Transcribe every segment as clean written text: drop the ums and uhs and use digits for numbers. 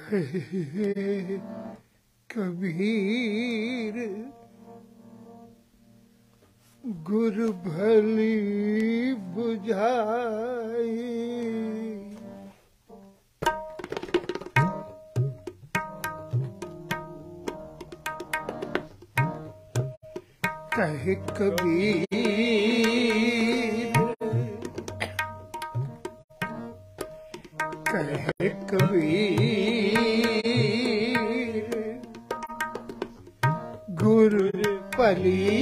कहे कबीर गुरु भली बुझाई, कहे कबीर कहे कबीर गुरु भली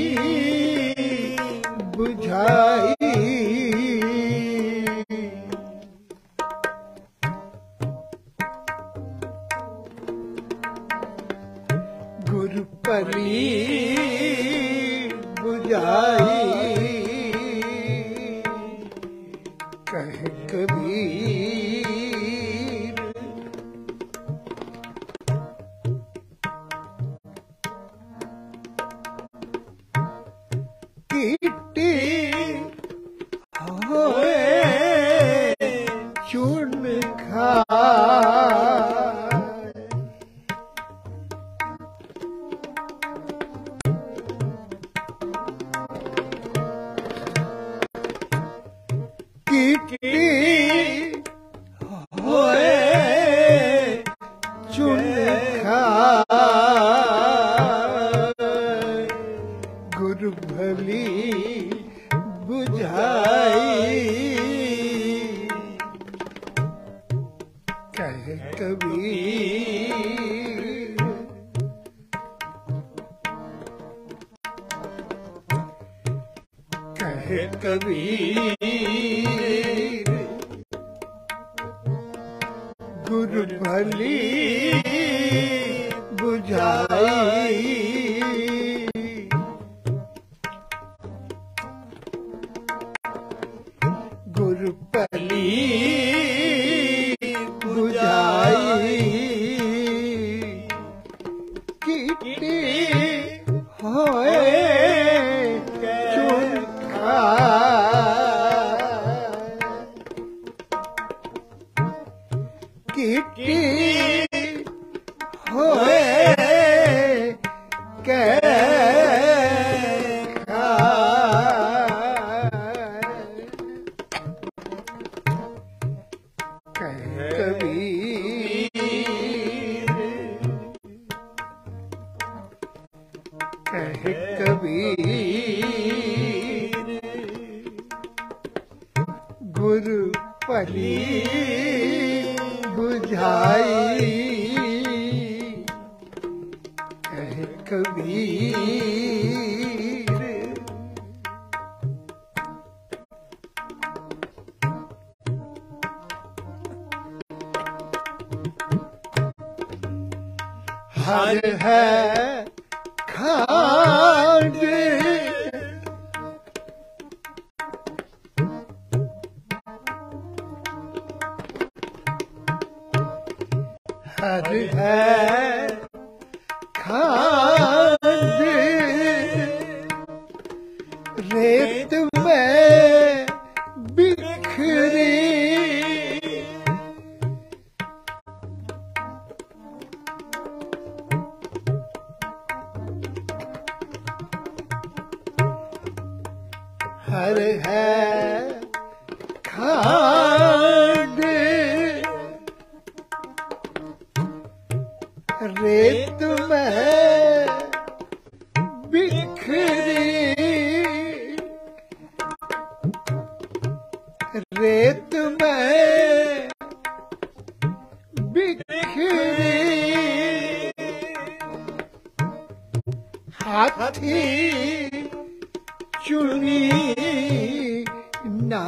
बुझाई, गुरु भली बुझाई, कहे कबीर कीटी होए चून खाए, कीटी होए चून खाए, गुरु भली बुझाई, कहे कबीर कहे कबीर गुरु भली बुझाई, गुरु भली बुझाई, कीटी होए चून खाए, कीटी होए कहे कबीर कहे कबीर गुरु भली बुझाई, कहे कबीर हर है खांड हर है खांड रेत में बिखरी, हर है खांड रेत में बिखरी, रेत में बिखरी, हाथी चुनी ना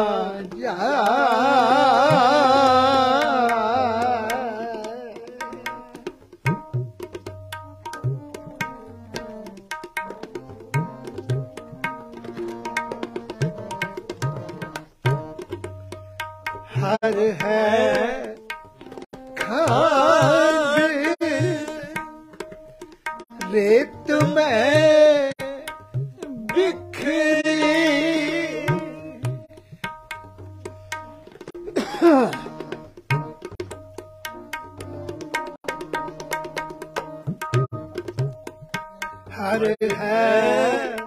हर है खांड रेत में बिखरी, हर है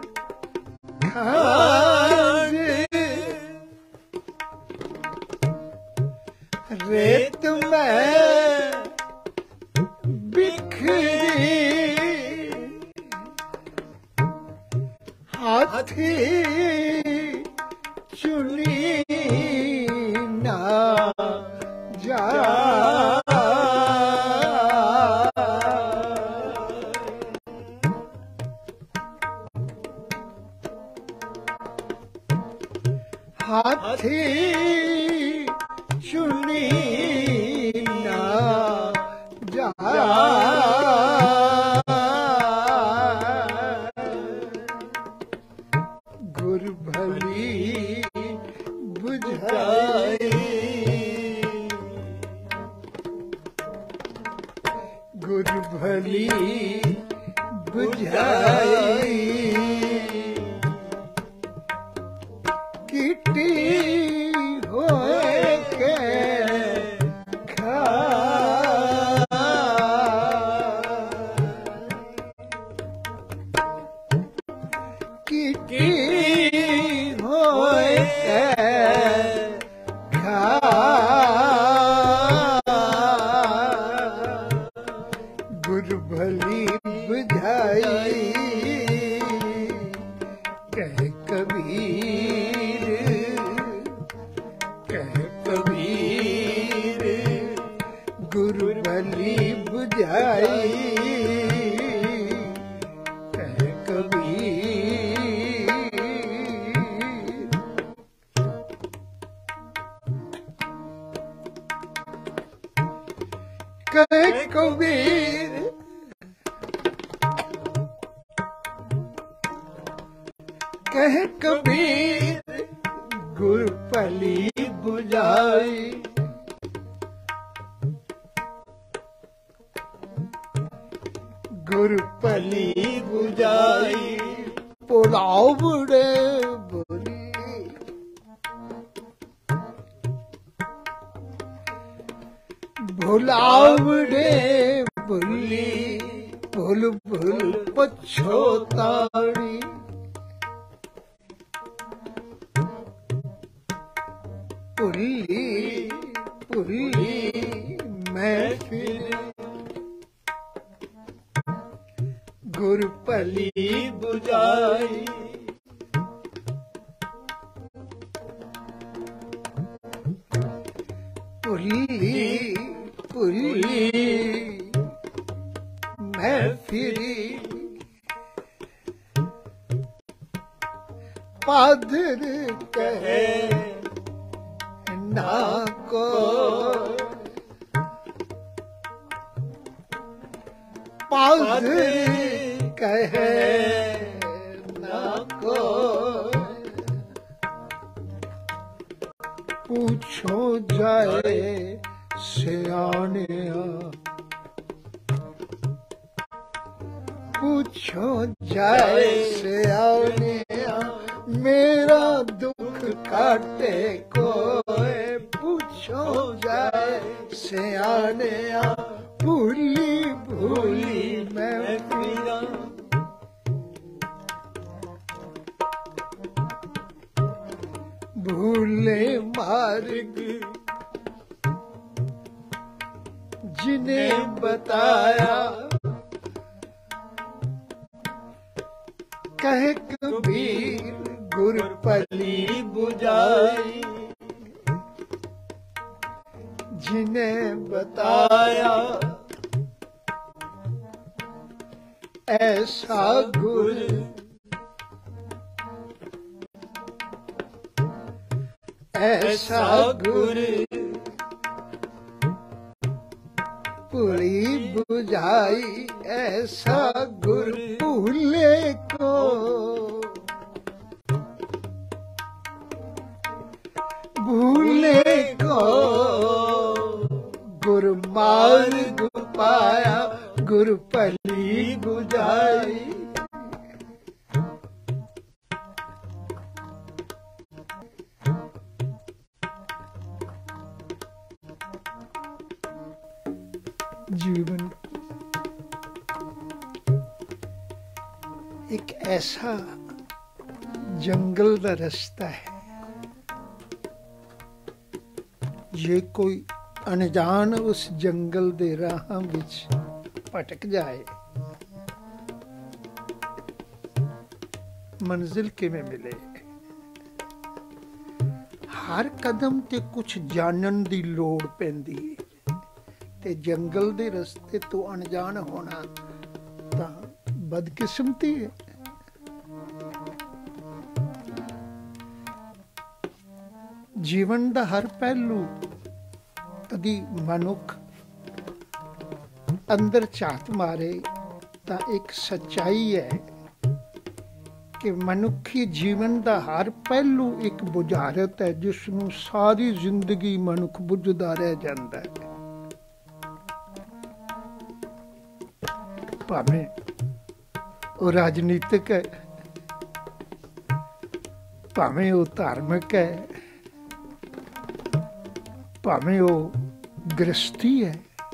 खाज रेत में बिखरी हाथी चुनी ना जा हाथी चुनी ना जा गुर भली बुझाई गुर भली बुझाई किटी होए के खा किटी होए के खा गुर भली बुझाई कह कबीर गुरु भली बुझाई कह कबीर कह कबीर कह कबीर गुरु भली बुझाई गुरु भली बुझाई पुलाव बड़े बोली भुलावड़े बोली भूल भूल पछोताड़ी पुल्ली पुल्ली मैं फिर गुर भली बुझाई पुल्ली पुल्ली मैं फिरी पादर कहे ना को पादर कहे ना को पूछो जाए सियानिया पूछो जाए सियानिया मेरा दुख काटे कोई पूछो जाए सियानिया भूली भूली मैं फिरा भूले मार्ग जिन्हें बताया कह कबीर गुर भली बुझाई जिन्हें बताया ऐसा गुर ऐसा गुर पूरी बुझाई ऐसा गुर भूले को भूले को गुर मार्ग पाया गुर भली बुझाई जीवन एक ऐसा जंगल का रास्ता है, जे कोई अनजान उस जंगल दे राह विच भटक जाए, मंजिल किवें मिले। हर कदम ते कुछ जानन दी लोड़ पैंदी है, ते जंगल दे रस्ते तो अनजान होना तां बदकिस्मती है। जीवन दा हर पहलू कदी मनुख अंदर झात मारे तां एक सच्चाई है कि मनुखी जीवन दा हर पहलू एक बुझारत है, जिसनूं सारी जिंदगी मनुख बुझदा रह जांदा है। भावें वो राजनीतिक है, भावें वो धार्मिक है, भावें वो गृहस्थी है,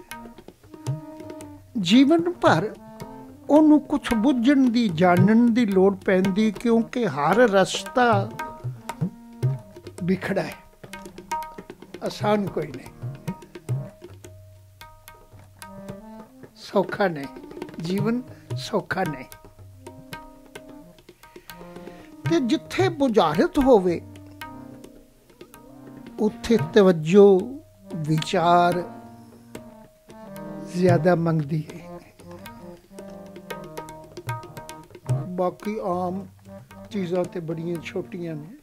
जीवन भर ਉਹਨੂੰ कुछ बुझण दी जानन दी लोड़ पैंदी, क्योंकि हर रस्ता बिखड़ा है, आसान कोई नहीं, सौखा नहीं, जीवन सौखा नहीं। ते जिथे बुझारत होवे उत्थे तवज्जो विचार ज्यादा मंगदी है। बाकी आम चीज़ां ते बड़ियां छोटियां ने,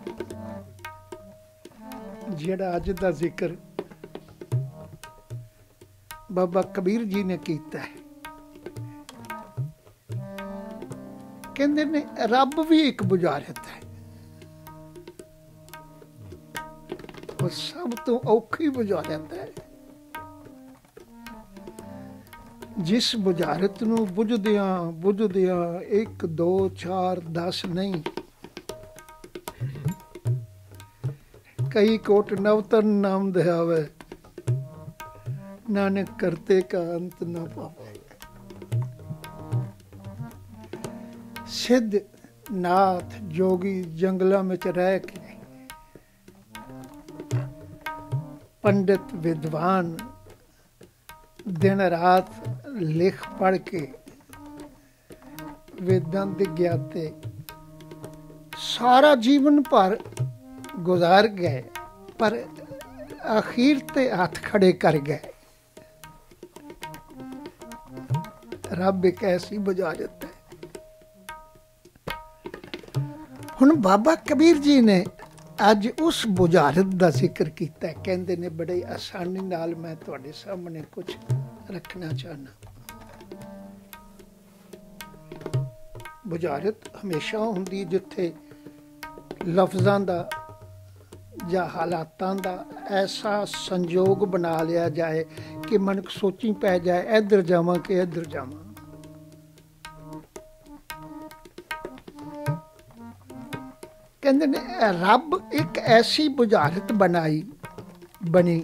जेड़ा अज दा जिक्र बाबा कबीर जी ने कीता है। कहंदे ने रब भी एक बुझारत है, वो सब तो औखी बुझारत है। जिस बुझारत नूं बुझदियां बुझदियां 1 2 4 10 नहीं, कई कोट नवतन नाम दयावे, नानक करते का अंत न पावे। सिद्ध नाथ जोगी जंगलों में रह के, पंडित विद्वान दिन रात लिख पढ़ के, वेदांत ज्ञाते सारा जीवन भर गुजार गए, पर आखिर ते हाथ खड़े कर गए। रब एक ऐसी बुझारत है। हुण बाबा कबीर जी ने अज उस बुझारत का जिक्र किया। कहते ने बड़े आसानी नाल मैं तुहाडे सामने कुछ रखना चाहना। बुझारत हमेशा हुंदी जिथे लफ्ज़ां दा या हालातां दा ऐसा संयोग बना लिया जाए कि मनक सोची पै जाए इधर जावां कि इधर जावां। कहंदे ने रब एक ऐसी बुझारत बनी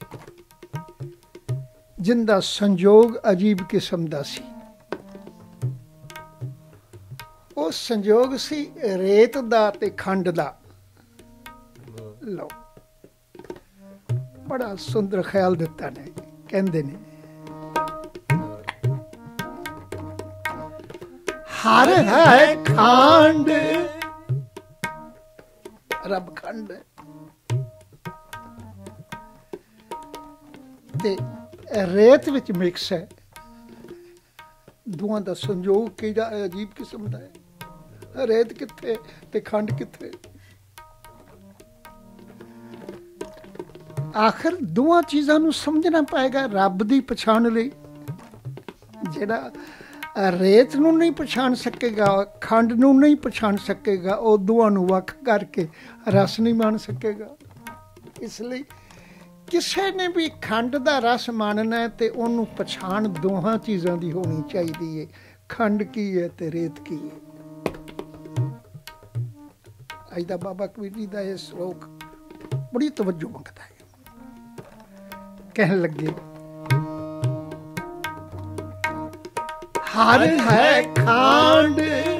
जिंदा संयोग अजीब किस्म दा सी। वो संयोग सी रेत दा ते खंड दा। लो बड़ा सुंदर ख्याल दिता ने। कहंदे ने हर है खंड, रब खंड ते रेत विच मिक्स है। दोवां दा संयोग किहड़ा अजीब किस्म दा है। रेत कित्थे ते खंड कित्थे। आखिर दोवां चीज़ां नूं समझना पएगा रब दी पछाण लई। जिहड़ा रेत नूं नहीं पछाण सकेगा, खंड नूं नहीं पछाण सकेगा, वो दोवां नूं वख करके रस नहीं मान सकेगा। इसलिए किसी ने भी खंड दा रस मानना है तो उन्होंने पछाण दोहां चीज़ों की होनी चाहिए, खंड की है तो रेत की है। अज दा बाबा कबीर जी का यह श्लोक बड़ी तवज्जो मंगता है। कहने लगे हर है खंड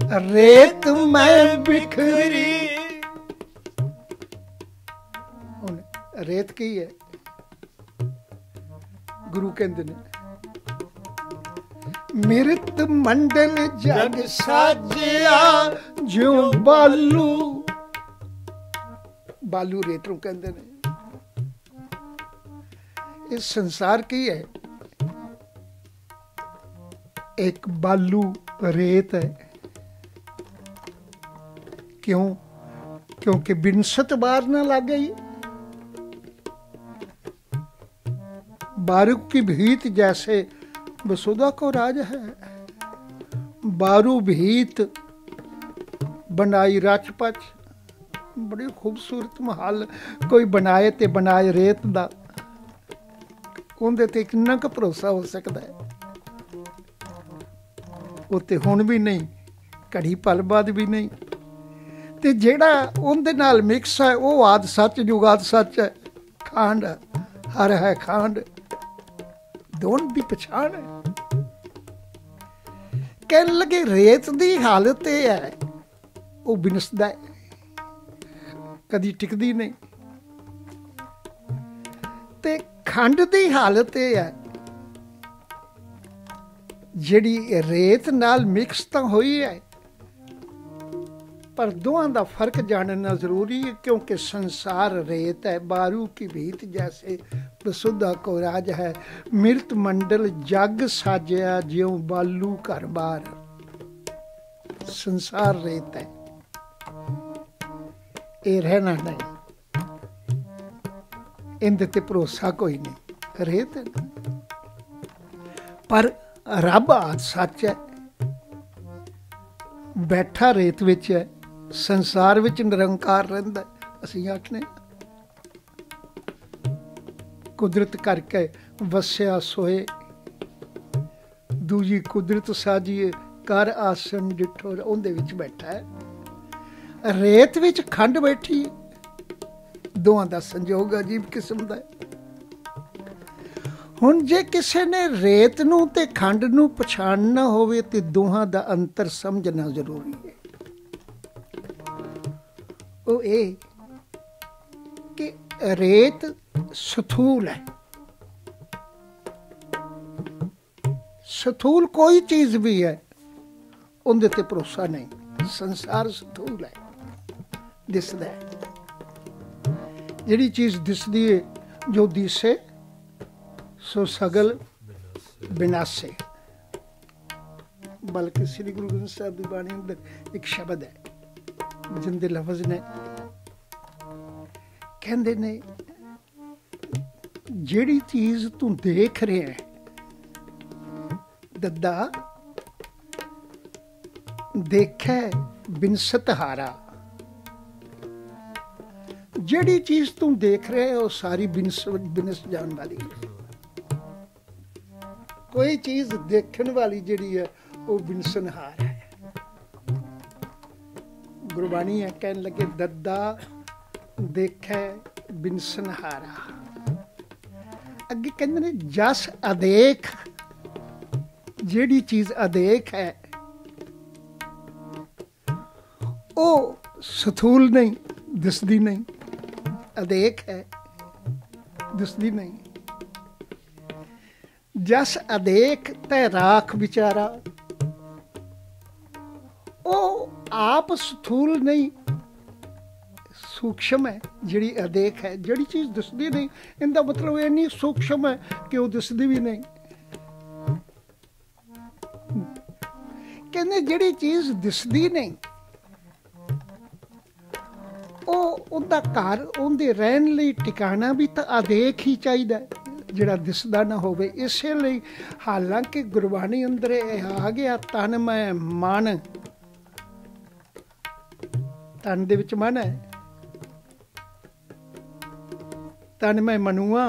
रेत मैं बिखरी। हुण रेत की है, गुरु कहते ने मिरत मंडल जग साजिया ज्यों बालू। बालू रेत नूं कहते ने। इस संसार की है, एक बालू रेत है। क्यों? क्योंकि बिनसत बार ना लग गई। बारू की भीत जैसे वसुधा को राज है। बारू भीत बनाई रचपच, बड़ी खूबसूरत महल कोई बनाए ते बनाए रेत दा, उहदे ते किन्ना क भरोसा हो सकता है? उत्ते हुण भी नहीं, घड़ी पल बाद भी नहीं। ते जेड़ा उहदे नाल मिक्स है वो आद सच जुगाद सच है। खांड हर है खांड, दोनों दी पछाण है। कहने लगे रेत दी हालत ये है, वो बिनसदा है, कदी टिकदी नहीं। ते खंड दी हालत ये है, जिहड़ी रेत नाल मिक्स तो हुई है, पर दोवां दा फर्क जानना जरूरी है। क्योंकि संसार रेत है, बारू की भीत जैसे वसुधा को राज है। मिरत मंडल जग साजिया ज्यों बालू घर बार। संसार रेत है, ये रहना नहीं, इहदे ते भरोसा कोई नहीं, रेत है। पर रब आद सच है, बैठा रेत विच है, संसार विच निरंकार रहिंदा। असीं आखने कुदरत करके वसिया सोए, दूजी कुदरत साजिए कर आसन डिठो, उहदे विच बैठा है। रेत विच खंड बैठी, दोवां दा संजोग अजीब किस्म दा है। हुण जे किसी ने रेत नूं ते खंड नूं पछाणना होवे ते दोहां दा अंतर समझना जरूरी है। वो ये कि रेत स्थूल है, स्थूल कोई चीज भी है उनदे ते भरोसा नहीं। संसार स्थूल है, दिसदा है। जिहड़ी चीज दिसदी है, जो दिसे सो सगल विनाशे। बल्कि श्री गुरु ग्रंथ साहिब की बाणी अंदर एक शब्द है, जिंदे लफ्ज ने कहंदे ने जिहड़ी चीज तू देख रहे है दद्दा, देखे बिनसत हारा। जिहड़ी चीज तू देख रहे है वो सारी बिनस जान वाली है। कोई चीज देखने वाली जिहड़ी है वो बिनसनहार है। गुरबाणी है कहने लगे दद्दा देखे बिनसनहारा। अगे कहते ने जस अदेख, जिहड़ी चीज अदेख है वो स्थूल नहीं, दिसदी नहीं। अदेख है, दिसदी नहीं। जस अदेख ते राख विचारा, ओ आप स्थूल नहीं, सूक्ष्म है। जिहड़ी अदेख है, जिहड़ी चीज दिसदी नहीं, इनका मतलब इन्नी सूक्ष्म है कि वो दिसदी भी नहीं। कहने जिहड़ी चीज दिसदी नहीं, उनका घर, उनके रहन लई ठिकाना भी तो अदेख ही चाहिए, जिहड़ा दिसदा ना होवे। इसे लई हालांकि गुरबाणी अंदर आ गया तन मैं मन, तन दे विच मन है, तन मैं मनुआ,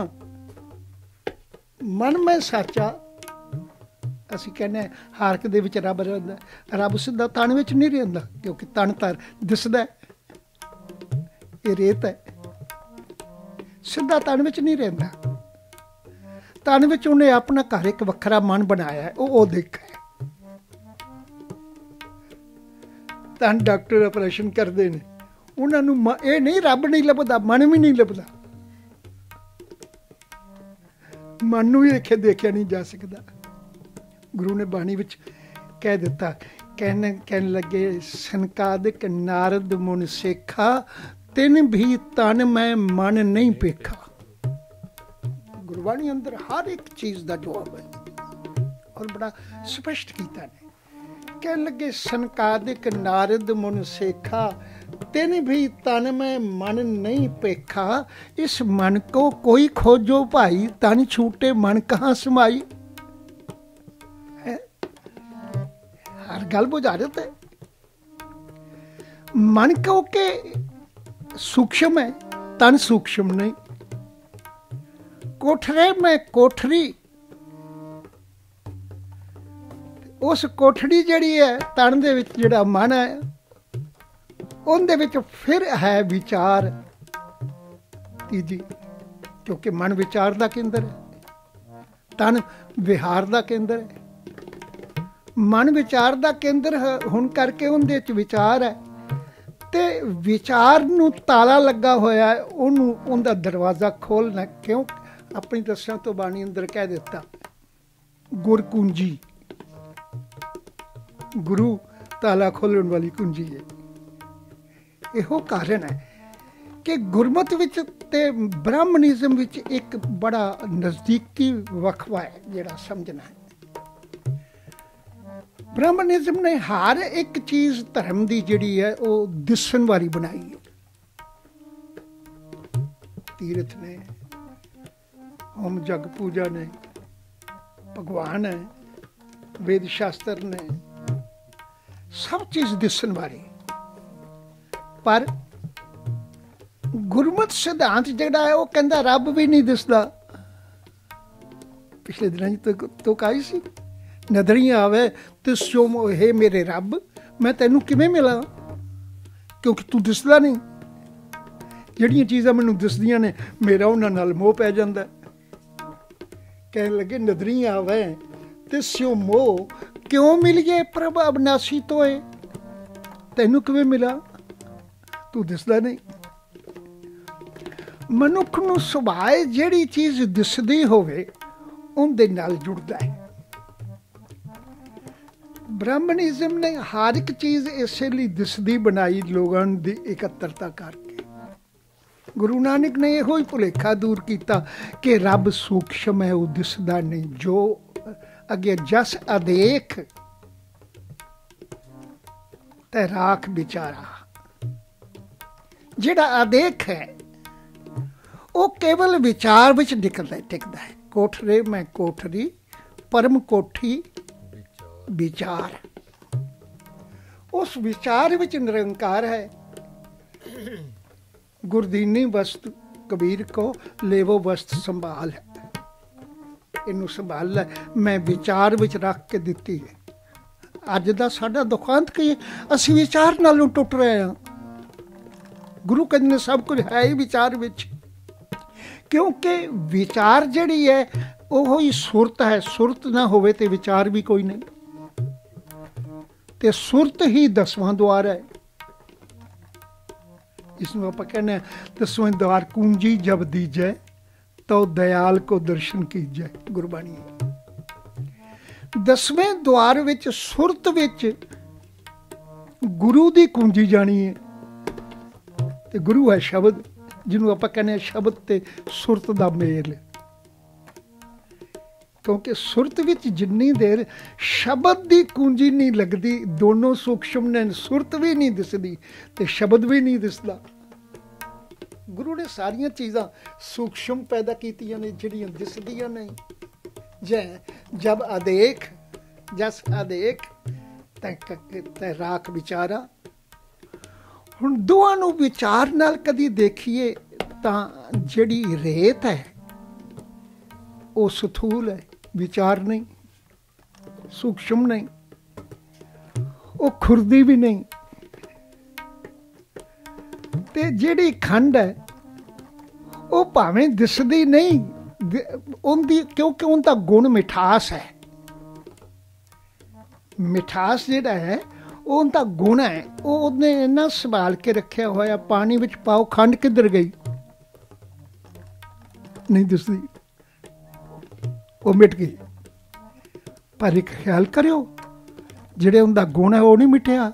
मन मैं साचा। असीं कहने हारक दे विच रब रहिंदा, रब सिद्धा तन विच नहीं रहिंदा, क्योंकि तन तां दिसदा है, ये रेत है, सिद्धा तन विच नहीं रहिंदा। तन विच उन्हें अपना घर एक वखरा मन बनाया है, वो देखा है। ਤਾਂ ਡਾਕਟਰ ਆਪਰੇਸ਼ਨ ਕਰਦੇ ਨੇ, ਉਹਨਾਂ ਨੂੰ ਇਹ ਨਹੀਂ ਰੱਬ ਨਹੀਂ ਲੱਭਦਾ, ਮਨ ਵੀ ਨਹੀਂ ਲੱਭਦਾ। ਮਨ ਨੂੰ ਵੀ ਦੇਖਿਆ ਨਹੀਂ ਜਾ ਸਕਦਾ। ਗੁਰੂ ਨੇ ਬਾਣੀ ਵਿੱਚ ਕਹਿ ਦਿੱਤਾ, ਕਹਿਣ ਲੱਗੇ ਸੰਕਾਦਿਕ ਨਾਰਦ ਮੁਨ ਸੇਖਾ, ਤਿਨ ਵੀ ਤਨ ਮੈਂ ਮਨ ਨਹੀਂ ਪੇਖਾ। ਗੁਰਬਾਣੀ ਅੰਦਰ ਹਰ ਇੱਕ ਚੀਜ਼ ਦਾ ਜਵਾਬ ਹੈ ਔਰ ਬੜਾ ਸਪਸ਼ਟ ਕੀਤਾ ਨੇ। ਕਹਿਣ ਲੱਗੇ ਸੰਕਾਦਿਕ ਨਾਰਦ ਮੁਨ ਸੇਖਾ, ਤਿਨ ਵੀ तन में मन नहीं पेखा। इस मन को कोई खोजो भाई, तन छूटे मन कहाँ समाई। हर गल बुझारत है। मन को के सूक्ष्म है, तन सूक्ष्म नहीं। कोठरे में कोठरी, उस कोठड़ी जिहड़ी है तन दे विच जिहड़ा मन है, ਉਹਦੇ ਵਿੱਚ ਫਿਰ ਹੈ ਵਿਚਾਰ ਤੀਜੀ, ਕਿਉਂਕਿ ਮਨ ਵਿਚਾਰ ਦਾ ਕੇਂਦਰ ਹੈ, ਤਨ ਵਿਹਾਰ ਦਾ ਕੇਂਦਰ ਹੈ। ਮਨ ਵਿਚਾਰ ਦਾ ਕੇਂਦਰ ਹੋਣ ਕਰਕੇ ਉਹਦੇ ਵਿੱਚ ਵਿਚਾਰ ਹੈ, ਤੇ ਵਿਚਾਰ ਨੂੰ ਤਾਲਾ ਲੱਗਾ ਹੋਇਆ ਹੈ, ਉਹਨੂੰ ਉਹਦਾ ਦਰਵਾਜ਼ਾ ਖੋਲ੍ਹਣਾ। ਕਿਉਂ? ਆਪਣੀ ਦਸਾਂ ਤੋਂ ਬਾਣੀ ਅੰਦਰ ਕਹਿ ਦਿੱਤਾ, ਗੁਰ ਕੁੰਜੀ, ਗੁਰੂ ਤਾਲਾ ਖੋਲ੍ਹਣ ਵਾਲੀ ਕੁੰਜੀ ਹੈ। ਇਹੋ ਕਾਰਨ ਹੈ ਕਿ ਗੁਰਮਤਿ ਵਿੱਚ ਤੇ ਬ੍ਰਾਹਮਣਿਜ਼ਮ ਵਿੱਚ ਇੱਕ ਬੜਾ ਨਜ਼ਦੀਕੀ ਵਕਫਾ ਹੈ ਜਿਹੜਾ ਸਮਝਣਾ ਹੈ। ਬ੍ਰਾਹਮਣਿਜ਼ਮ ਨੇ ਹਰ ਇੱਕ ਚੀਜ਼ ਧਰਮ ਦੀ ਜਿਹੜੀ ਹੈ ਉਹ ਦਿਸਣ ਵਾਲੀ ਬਣਾਈ ਹੈ। ਤੀਰਥ ਨੇ, ਹੋਮ ਜਗ ਪੂਜਾ ਨੇ, ਭਗਵਾਨ ਹੈ, ਵੇਦ ਸ਼ਾਸਤਰ ਨੇ, ਸਭ ਚੀਜ਼ ਦਿਸਣ ਵਾਲੀ। पर गुरमत सिद्धांत जिहड़ा है वो कहंदा रब भी नहीं दिसदा। पिछले दिनां तो कही सी, नदरियां आवे तिस्सो हे मेरे रब, मैं तैनूं किवें मिलां, क्योंकि तू दिसदा नहीं। जिहड़ियां चीज़ां मैनूं दिसदियां ने मेरा उन्हां नाल मोह पै जांदा। कहण लगे नदरियां आवे तिस्सो मोह, क्यों मिलिए प्रभ अविनाशी तोए, तैनूं किवें मिलां, तू दिसदा नहीं। मनुख नूं सुभाए जिहड़ी चीज़ दिसदी होवे उहदे नाल जुड़दा है। ब्राह्मणिज्म ने हर एक चीज़ इसे लिए दिसदी बनाई, लोगों की इकत्तरता करके। गुरु नानक ने इहो ही भुलेखा दूर किया कि रब सूक्ष्म है, वो दिसदा नहीं। जो अगे जस अदेख ते राख विचारा, जिहड़ा अदेख है वो केवल विचार विच टिकदा है। कोठरे में कोठरी, परम कोठी विचार। उस विचार विच निरंकार है। गुरदीनी वस्तु कबीर को लेवो वस्तु संभाल है, इनू संभाल है, मैं विचार विच रख के दिती है। अज दा साडा दुखांत की असीं विचार नालों टुट रहे हैं। गुरु कहते ने सब कुछ है ही विचार विच, क्योंकि विचार जिहड़ी है वो ही सुरत है। सुरत ना होवे ते विचार भी कोई नहीं, ते सुरत ही 10वां द्वार है, जिसमें आप कहने 10वें द्वार कुंजी जब दीजै तो दयाल को दर्शन कीजै। गुरबाणी 10वें द्वार विच सुरत विच गुरु दी कुंजी जानी है, ते गुरु है शब्द, जिन्होंने आप कहने शब्द ते सुरत दा मेल। क्योंकि सुरत विच जिन्नी देर शब्द दी कुंजी नहीं लगती, दोनों सूक्ष्म ने, सुरत भी नहीं दिसदी ते शब्द भी नहीं दिसदा। गुरु ने सारियां चीज़ां सूक्ष्म पैदा कीतियां ने जिहड़ियां दिसदियां नहीं। जब अदेख जस अदेख ते राख विचारा। हुण दोवां नूं विचार नाल कदी देखिए तां जिहड़ी रेत है वो स्थूल है, विचार नहीं, सूक्ष्म नहीं, वो खुरदी भी नहीं। ते जिहड़ी खंड है वो भावें दिसदी नहीं, उनदी क्योंकि उनका गुण मिठास है। मिठास जिहड़ा है ਉਹਦਾ ਗੁਣ ਹੈ, ਉਹਨੇ ਇੰਨਾ ਸੰਭਾਲ ਕੇ ਰੱਖਿਆ ਹੋਇਆ। ਪਾਣੀ ਵਿੱਚ ਪਾਓ, ਖੰਡ ਕਿੱਧਰ ਗਈ? ਨਹੀਂ ਦਿਸਦੀ, ਉਹ ਮਿਟ ਗਈ। ਪਰ ਇੱਕ ਖਿਆਲ ਕਰਿਓ, ਜਿਹੜੇ ਉਹਦਾ ਗੁਣ ਹੈ ਉਹ ਨਹੀਂ ਮਿਟਿਆ।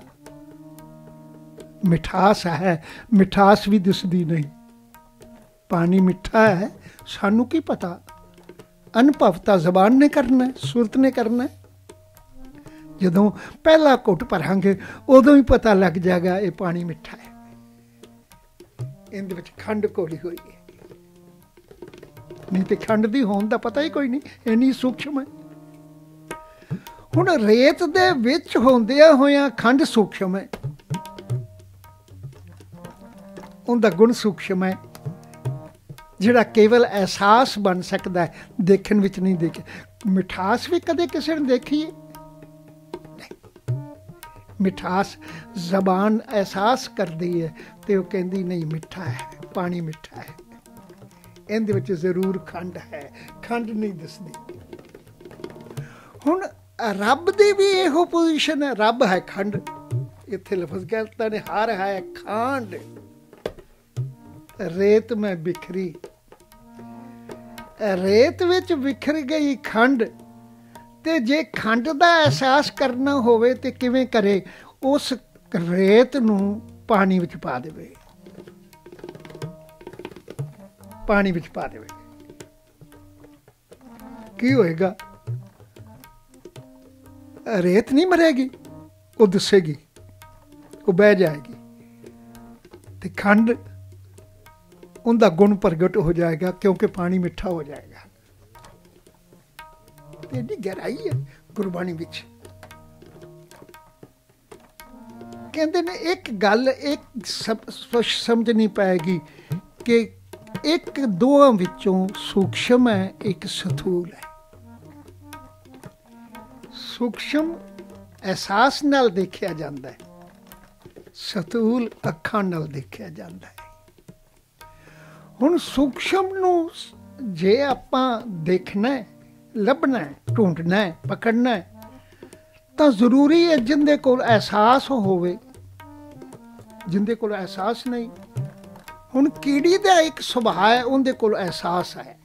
ਮਿਠਾਸ ਹੈ, ਮਿਠਾਸ ਵੀ ਦਿਸਦੀ ਨਹੀਂ। ਪਾਣੀ ਮਿੱਠਾ ਹੈ, ਸਾਨੂੰ ਕੀ ਪਤਾ? ਅਨੁਭਵ ਤਾਂ ਜ਼ਬਾਨ ਨੇ ਕਰਨਾ, ਸੁਰਤ ਨੇ ਕਰਨਾ। ਜਦੋਂ ਪਹਿਲਾ ਘੁੱਟ ਭਰਾਂਗੇ ਉਦੋਂ ਹੀ ਪਤਾ ਲੱਗ ਜਾਏਗਾ ਇਹ ਪਾਣੀ ਮਿੱਠਾ ਹੈ, ਇਹਦੇ ਵਿੱਚ ਖੰਡ ਘੋਲੀ ਹੋਈ ਹੈ। ਨਹੀਂ ਤੇ ਖੰਡ ਦੀ ਹੋਣ ਦਾ ਪਤਾ ਹੀ ਕੋਈ ਨਹੀਂ, ਇੰਨੀ ਸੂਖਮ ਹੈ। ਹੁਣ ਰੇਤ ਦੇ ਵਿੱਚ ਹੁੰਦਿਆਂ ਹੋਇਆਂ ਖੰਡ ਸੂਖਮ ਹੈ, ਉਹਦਾ ਗੁਣ ਸੂਖਮ ਹੈ, ਜਿਹੜਾ ਕੇਵਲ ਅਹਿਸਾਸ ਬਣ ਸਕਦਾ ਹੈ, ਦੇਖਣ ਵਿੱਚ ਨਹੀਂ ਦੇਖੇ। ਮਿਠਾਸ ਵੀ ਕਦੇ ਕਿਸੇ ਨੇ ਦੇਖੀ ਹੈ? ਮਿਠਾਸ ਜ਼ਬਾਨ ਅਹਿਸਾਸ ਕਰਦੀ ਹੈ ਤੇ ਉਹ ਕਹਿੰਦੀ ਨਹੀਂ ਮਿੱਠਾ ਹੈ, ਪਾਣੀ ਮਿੱਠਾ ਹੈ, ਇਹਦੇ ਵਿੱਚ ਜ਼ਰੂਰ ਖੰਡ ਹੈ, ਖੰਡ ਨਹੀਂ ਦਿਸਦੀ। ਹੁਣ ਰੱਬ ਦੀ ਵੀ ਇਹੋ ਪੋਜੀਸ਼ਨ ਹੈ। ਰੱਬ ਹੈ ਖੰਡ, ਇੱਥੇ ਲਫ਼ਜ਼ ਕਹਿਤਾ ਨੇ ਹਰ ਹੈ ਖੰਡ। ਰੇਤ ਮੈਂ ਬਿਖਰੀ, ਰੇਤ ਵਿੱਚ ਵਿਖਰ ਗਈ ਖੰਡ। ਤੇ ਜੇ ਖੰਡ ਦਾ ਅਹਿਸਾਸ ਕਰਨਾ ਹੋਵੇ ਤੇ ਕਿਵੇਂ ਕਰੇ? ਉਸ ਰੇਤ ਨੂੰ ਪਾਣੀ ਵਿੱਚ ਪਾ ਦੇਵੇ, ਪਾਣੀ ਵਿੱਚ ਪਾ ਦੇਵੇ, ਕੀ ਹੋਏਗਾ? ਰੇਤ ਨਹੀਂ ਮਰੇਗੀ, ਉਹ ਦਿਸੇਗੀ, ਉਹ ਬਹਿ ਜਾਏਗੀ ਤੇ ਖੰਡ ਉਹਦਾ ਗੁਣ ਪ੍ਰਗਟ ਹੋ ਜਾਏਗਾ, ਕਿਉਂਕਿ ਪਾਣੀ ਮਿੱਠਾ ਹੋ ਜਾਏਗਾ। ਐਡੀ ਗਹਿਰਾਈ ਹੈ ਗੁਰਬਾਣੀ ਵਿੱਚ। ਕਹਿੰਦੇ ਨੇ ਇੱਕ ਗੱਲ ਇੱਕ ਸਮਝ ਨਹੀਂ ਪਾਏਗੀ ਕਿ ਇੱਕ ਦੋਹਾਂ ਵਿੱਚੋਂ ਸੂਖਸ਼ਮ ਹੈ, ਇੱਕ ਸਥੂਲ ਹੈ। ਸੂਖਸ਼ਮ ਅਹਿਸਾਸ ਨਾਲ ਦੇਖਿਆ ਜਾਂਦਾ ਹੈ, ਸਥੂਲ ਅੱਖਾਂ ਨਾਲ ਦੇਖਿਆ ਜਾਂਦਾ ਹੈ। ਹੁਣ ਸੂਖਸ਼ਮ ਨੂੰ ਜੇ ਆਪਾਂ ਦੇਖਣਾ ਹੈ, ਲੱਭਣਾ ਹੈ, ਢੂੰਡਣਾ ਹੈ, ਪਕੜਨਾ ਹੈ, ਤਾਂ ਜ਼ਰੂਰੀ ਹੈ ਜਿੰਦੇ ਕੋਲ ਅਹਿਸਾਸ ਹੋਵੇ। ਜਿੰਦੇ ਕੋਲ ਅਹਿਸਾਸ ਨਹੀਂ, ਹੁਣ ਕੀੜੀ ਦਾ ਇੱਕ ਸੁਭਾਅ ਹੈ, ਉਹਦੇ ਕੋਲ ਅਹਿਸਾਸ ਹੈ,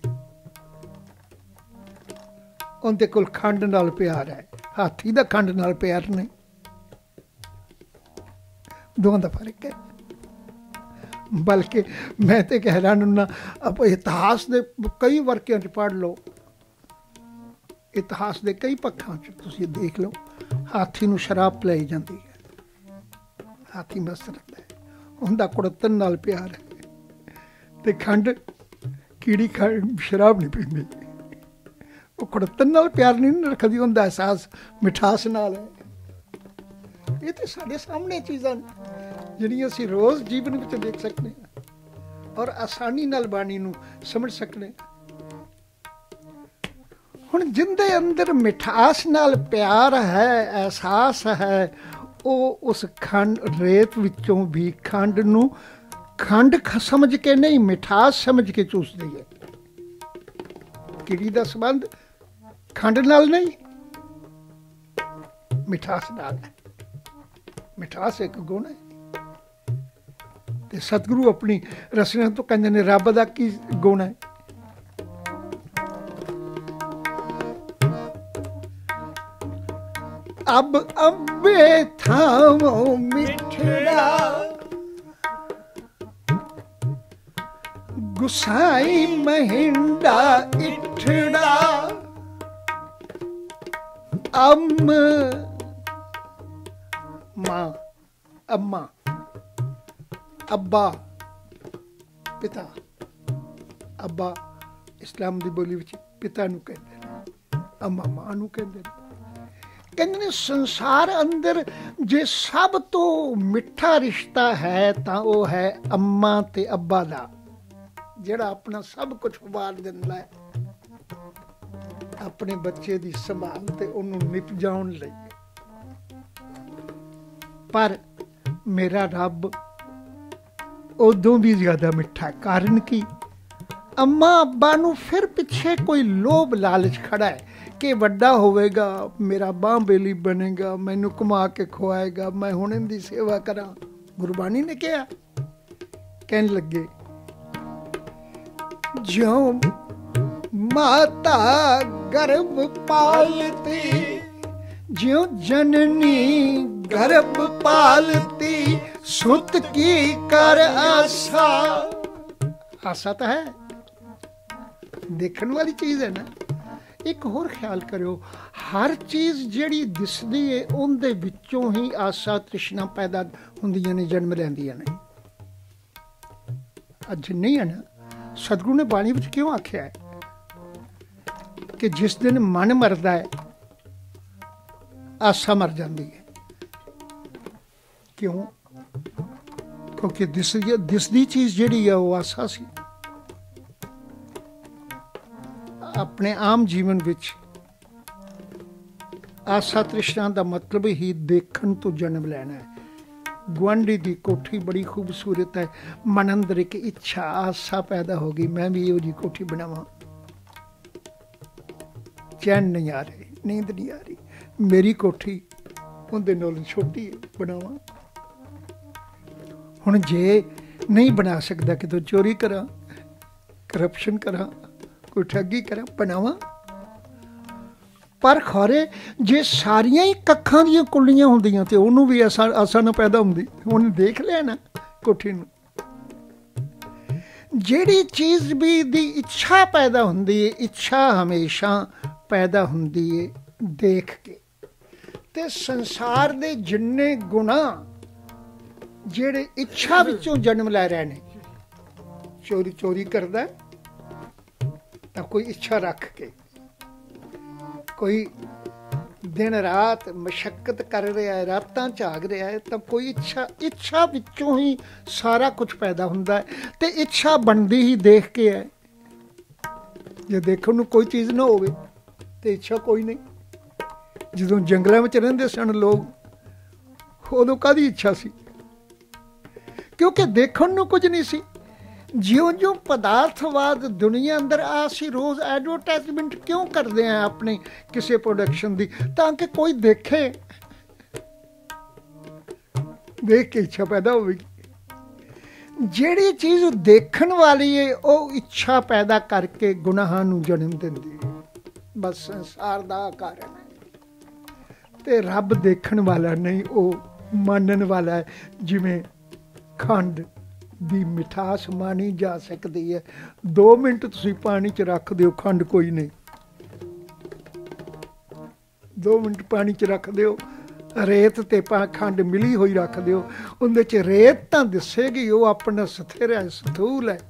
ਉਹਦੇ ਕੋਲ ਖੰਡ ਨਾਲ ਪਿਆਰ ਹੈ। ਹਾਥੀ ਦਾ ਖੰਡ ਨਾਲ ਪਿਆਰ ਨਹੀਂ, ਦੋਵਾਂ ਦਾ ਫਰਕ ਹੈ। ਬਲਕਿ ਮੈਂ ਤੇ ਹੈਰਾਨ ਹੁੰਨਾ, ਆਪਾਂ ਇਤਿਹਾਸ ਦੇ ਕਈ ਵਰਕਿਆਂ 'ਚ ਪੜ੍ਹ ਲਓ, ਇਤਿਹਾਸ ਦੇ ਕਈ ਪੱਖਾਂ 'ਚ ਤੁਸੀਂ ਦੇਖ ਲਓ, ਹਾਥੀ ਨੂੰ ਸ਼ਰਾਬ ਪਿਲਾਈ ਜਾਂਦੀ ਹੈ, ਹਾਥੀ ਮਸਤ ਰਹਿੰਦਾ ਹੈ, ਉਹਦਾ ਕੁੜੱਤਣ ਨਾਲ ਪਿਆਰ ਹੈ। ਤੇ ਖੰਡ ਕੀੜੀ ਸ਼ਰਾਬ ਨਹੀਂ ਪੀਂਦੀ, ਉਹ ਕੁੜੱਤਣ ਨਾਲ ਪਿਆਰ ਨਹੀਂ ਰੱਖਦੀ, ਉਹਦਾ ਅਹਿਸਾਸ ਮਿਠਾਸ ਨਾਲ ਹੈ। ਇਹ ਤੇ ਸਾਡੇ ਸਾਹਮਣੇ ਚੀਜ਼ਾਂ ਜਿਹੜੀਆਂ ਅਸੀਂ ਰੋਜ਼ ਜੀਵਨ ਵਿੱਚ ਦੇਖ ਸਕਦੇ ਹਾਂ ਔਰ ਆਸਾਨੀ ਨਾਲ ਬਾਣੀ ਨੂੰ ਸਮਝ ਸਕਦੇ ਹਾਂ। ਹੁਣ ਜਿੰਦੇ ਅੰਦਰ ਮਿਠਾਸ ਨਾਲ ਪਿਆਰ ਹੈ, ਅਹਿਸਾਸ ਹੈ, ਉਹ ਉਸ ਖੰਡ ਰੇਤ ਵਿੱਚੋਂ ਵੀ ਖੰਡ ਨੂੰ ਖੰਡ ਸਮਝ ਕੇ ਨਹੀਂ, ਮਿਠਾਸ ਸਮਝ ਕੇ ਚੂਸਦੀ ਹੈ। ਕੀੜੀ ਦਾ ਸੰਬੰਧ ਖੰਡ ਨਾਲ ਨਹੀਂ, ਮਿਠਾਸ ਨਾਲ ਹੈ। ਮਿਠਾਸ ਇੱਕ ਗੁਣ ਹੈ। ਤੇ ਸਤਿਗੁਰੂ ਆਪਣੀ ਰਚਨਾ ਤੋਂ ਕਹਿੰਦੇ ਨੇ ਰੱਬ ਦਾ ਕੀ ਗੁਣ ਹੈ? ਅਬ ਅੰਬੇ ਥਾਵੋਂ ਮਿੱਠੜਾ, ਗੁਸਾਈ ਮਹਿੰਡਾ ਇਠੜਾ, ਮਾਂ ਅੰਮਾ, ਅੱਬਾ ਪਿਤਾ। ਅੱਬਾ ਇਸਲਾਮ ਦੀ ਬੋਲੀ ਵਿੱਚ ਪਿਤਾ ਨੂੰ ਕਹਿੰਦੇ ਨੇ, ਅੰਮਾ ਮਾਂ ਨੂੰ ਕਹਿੰਦੇ ਨੇ। ਕਹਿੰਦੇ ਨੇ ਸੰਸਾਰ ਅੰਦਰ ਜੇ ਸਭ ਤੋਂ ਮਿੱਠਾ ਰਿਸ਼ਤਾ ਹੈ ਤਾਂ ਉਹ ਹੈ ਅੰਮਾ ਤੇ ਅੱਬਾ ਦਾ, ਜਿਹੜਾ ਆਪਣਾ ਸਭ ਕੁਝ ਵਾਰ ਦਿੰਦਾ ਹੈ ਆਪਣੇ ਬੱਚੇ ਦੀ ਸੰਭਾਲ ਤੇ ਉਹਨੂੰ ਨਿਪਜਾਉਣ ਲਈ। ਪਰ ਮੇਰਾ ਰੱਬ ਉਦੋਂ ਵੀ ਜ਼ਿਆਦਾ ਮਿੱਠਾ। ਕਾਰਨ ਕੀ? ਅੰਮਾ ਅੱਬਾ ਨੂੰ ਫਿਰ ਪਿੱਛੇ ਕੋਈ ਲੋਭ ਲਾਲਚ ਖੜਾ ਹੈ के वड्डा होवेगा, मेरा बांह बेली बनेगा, मैनू घुमा के खुआएगा, मैं हुण इहदी सेवा करा। गुरबाणी ने कहा। कहन लगे ज्यों माता गर्भ पालती, ज्यों जननी गर्भ पालती, सुत की कर आशा। आशा तो है, देखने वाली चीज है ना। एक होर ख्याल करो, हर चीज़ जिहड़ी दिसदी है उहदे विचों ही आशा तृष्णा पैदा हुंदियां ने, जन्म लैंदियां ने। अज नहीं है ना, सतगुरु ने बाणी विच क्यों आख्या है कि जिस दिन मन मरदा है आशा मर जाती है। क्यों? क्योंकि दिसदी चीज़ जिहड़ी है वो आशा सी। अपने आम जीवन विच आशा तृष्णा का मतलब ही देखण तो जन्म लेना है। गुआंढी की कोठी बड़ी खूबसूरत है, मन अंदर एक इच्छा आशा पैदा हो गई, मैं भी इहो जी कोठी बनावां। चैन नहीं आ रही, नींद नहीं आ रही, मेरी कोठी उहदे नालों छोटी है, बनावां। हुण जे नहीं बना सकदा कि तो चोरी करा, करप्शन करा, कोई ठगी करा, बनावा। पर खरे जे सारियां ही कखां दियां कुल्लियां हुंदियां ते उहनूं भी आसा ना पैदा हुंदी। हुण देख लिया ना कोठी नूं, जिहड़ी चीज़ भी दी इच्छा पैदा हुंदी है, इच्छा हमेशा पैदा हुंदी है देख के। ते संसार दे जिन्ने गुणा जिहड़े इच्छा विचों जन्म लै रहे ने, चोरी करदा है तो कोई इच्छा रख के, कोई दिन रात मशक्कत कर रहा है, रातां झाग रहा है, तो कोई इच्छा विचों ही सारा कुछ पैदा हुंदा है। ते इच्छा बनदी ही देख के है। जे देखण नूं कोई चीज़ ना होवे ते इच्छा कोई नहीं। जदों जंगलों में रहिंदे सन लोग, उदों काहदी इच्छा सी? क्योंकि देखण नूं कुछ नहीं सी। ज्यों ज्यों पदार्थवाद दुनिया अंदर आसी रोज़ एडवरटाइजमेंट क्यों करते हैं अपने किसी प्रोडक्शन की, ताकि कोई देखे, देख के इच्छा पैदा होगी। जिहड़ी चीज़ देखण वाली है वो इच्छा पैदा करके गुनाहां नूं जन्म दिंदी है। बस संसार दा कारण है। ते रब देखण वाला नहीं, वो मानण वाला है। जिवें खंड ਦੀ ਮਿਠਾਸ ਮਾਣੀ ਜਾ ਸਕਦੀ ਹੈ, 2 ਮਿੰਟ ਤੁਸੀਂ ਪਾਣੀ 'ਚ ਰੱਖ ਦਿਓ, ਖੰਡ ਕੋਈ ਨਹੀਂ। 2 ਮਿੰਟ ਪਾਣੀ 'ਚ ਰੱਖ ਦਿਓ, ਰੇਤ ਤੇ ਖੰਡ ਮਿਲੀ ਹੋਈ ਰੱਖ ਦਿਓ, ਉਹਦੇ 'ਚ ਰੇਤ ਤਾਂ ਦਿਸੇਗੀ, ਉਹ ਆਪਣਾ ਸਥਿਰ ਹੈ, ਸਥੂਲ ਹੈ।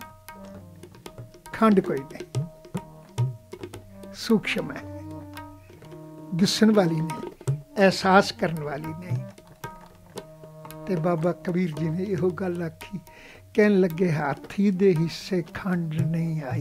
ਖੰਡ ਕੋਈ ਨਹੀਂ, सूक्ष्म है, दिसन वाली नहीं, एहसास करने वाली नहीं। ते बाबा कबीर जी ने इहो गल आखी, कहन लगे हाथी दे हिस्से खंड नहीं आई,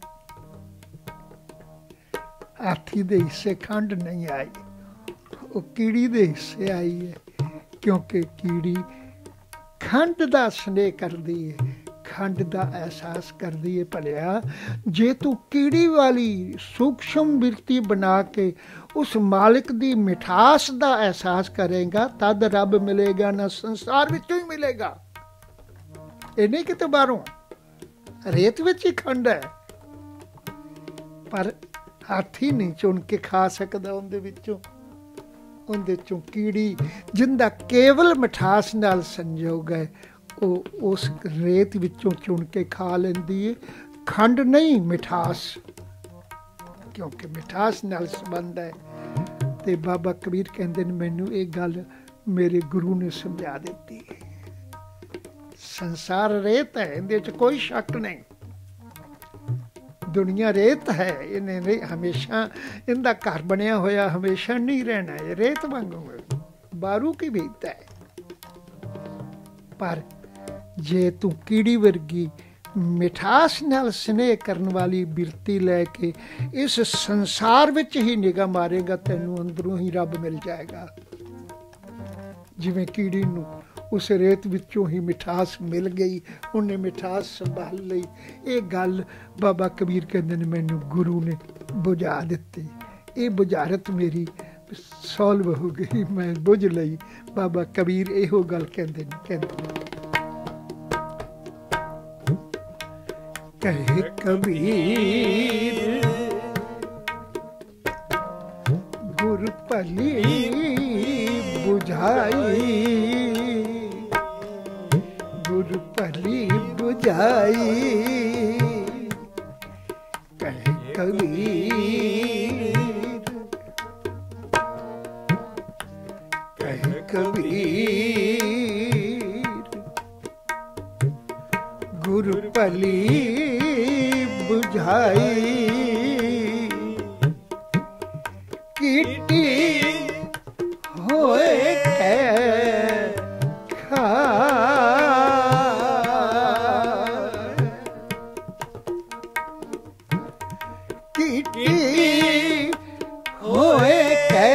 हाथी दे हिस्से खंड नहीं आई, वो कीड़ी दे हिस्से आई है, क्योंकि कीड़ी खंड दा स्नेह करदी है, खंड दा एहसास करदी है। भलिया जे तू कीड़ी वाली सूक्ष्म बिरती बना के उस मालिक दी मिठास दा एहसास करेगा, तद रब मिलेगा, ना संसार विचों ही मिलेगा। ये नहीं किते बाहरों, रेत विच ही खंड है, पर हाथी नहीं चुन के खा सकदा उहदे विचों। उहदे चों कीड़ी जिंदा केवल मिठास नाल संजोग है, वो उस रेत विचों चुन के खा लैंदी है। खंड नहीं, मिठास, क्योंकि मिठास नाल संबंध है। ते बाबा कबीर कहंदे ने मैनू ये गल मेरे गुरु ने समझा दी है। संसार रेत है, इहदे च कोई शक नहीं। दुनिया रेत है, इन्हें हमेशा इनका घर बनया होया हमेशा नहीं रहना है, रेत वांगू बारू की बीत है। पर जे तू कीड़ी वर्गी मिठास नाल स्नेह करने वाली बिरती लैके इस संसार विच ही निगाह मारेगा, तैनू अंदरों ही रब मिल जाएगा। जिवें कीड़ी नू उस रेत विचों ही मिठास मिल गई, उन्हें मिठास संभाल लई। ये गल बाबा कबीर कहंदे ने मैनू गुरु ने बुझा दित्ती। ये बुझारत मेरी सॉल्व हो गई, मैं बुझ लई। बाबा कबीर इहो गल कहंदे ने, कहे कबीर गुर भली बुझाई, गुर भली बुझाई। कहे कबीर, कहे कबीर गुर भली बुझाई। कीटी होए कै खाए, कीटी होए कै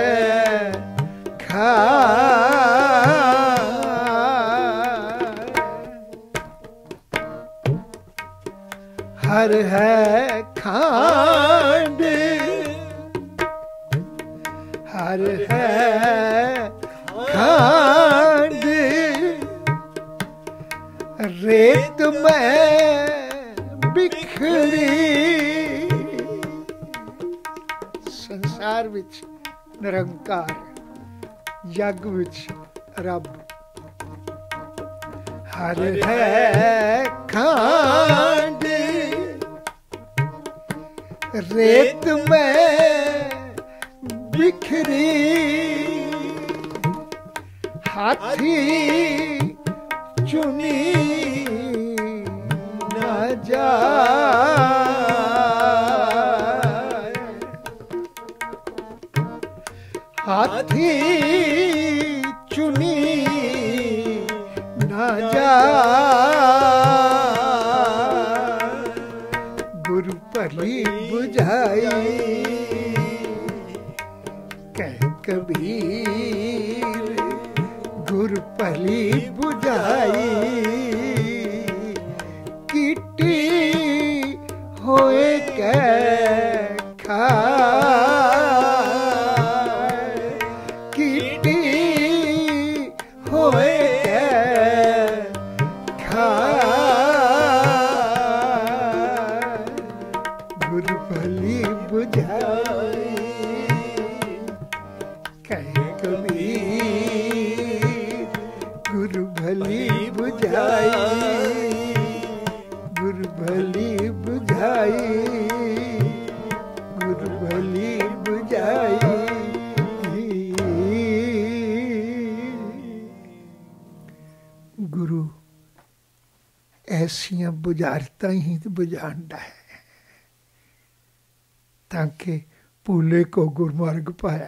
हर है खांड, हर है खांड। रेत में बिखरी, संसार विच निरंकार, जग विच रब। हर है खांड, रेत में बिखरी। हाथी चुनी न जाए, हाथी चुनी न जाए। गुरु भली बुझाई। कह कबीर गुरु भली बुझाई। कीटी होए कै खाए, कीटी होए कै खाए। गुरु भली बुझाई। कह कबीर गुरु भली बुझाई, गुरु भली बुझाई, गुरु भली बुझाई। गुरु ऐसियां बुझारतां ही बुझांदा है ताकि भूले को गुरमार्ग पाया।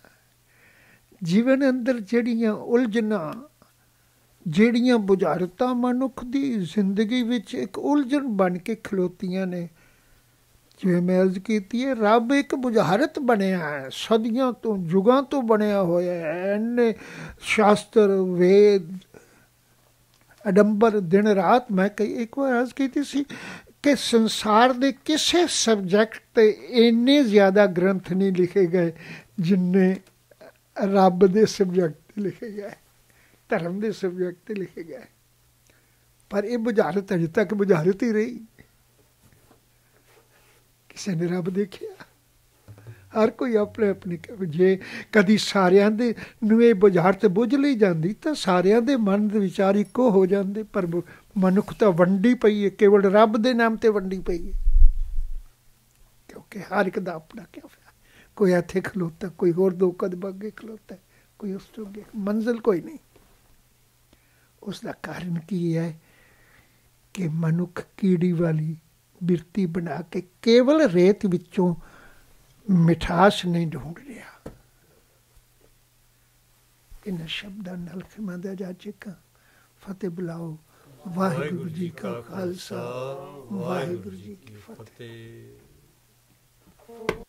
जीवन अंदर जड़ियां उलझना, जड़ियां बुझारतां मनुख दी जिंदगी विच एक उलझन बन के खलोतियां ने। जिवें मैं अर्ज कीती है, रब एक बुझारत बनया है, सदियां तो जुगां तो बनया होया है। इन्ने शास्त्र वेद अडंबर दिन रात। मैं कई एक बार अर्ज कीती सी कि संसार दे किसी सबजैक्ट ते इन्ने ज़्यादा ग्रंथ नहीं लिखे गए जिन्ने रब दे सबजैक्ट लिखे गए, धर्म दे सबजैक्ट लिखे गए। पर यह बुझारत अजे तक बुझारत ही रही। किसी ने रब देखिया? हर कोई अपने अपने। जे कदी सारियां दे नूं ये बुझारत बुझ ली जाती तो सारियां दे मन दे विचार इक्को हो जाते। पर मनुख तो वंडी पई है, केवल रब दे नाम ते वंडी पई है। क्योंकि हर एक दा अपना क्या है। कोई इत्थे खलोता, कोई होर दो कदम अगे खलोता, कोई उस तो अगे, मंजिल कोई नहीं। उसका कारण की है कि मनुख कीड़ी वाली बिरती बना के केवल रेत विचों मिठास नहीं ढूंढ रहा। इन शब्दां नाल खिमा दा जाचे का फतेह बुलाओ। वाहिगुरु जी का खालसा, वाहिगुरु जी की फतेह।